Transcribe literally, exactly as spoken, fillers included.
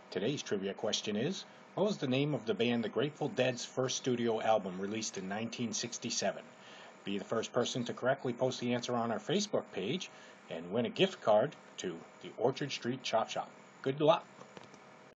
Today's trivia question is, what was the name of the band The Grateful Dead's first studio album released in nineteen sixty-seven? Be the first person to correctly post the answer on our Facebook page and win a gift card to the Orchard Street Chop Shop. Good luck!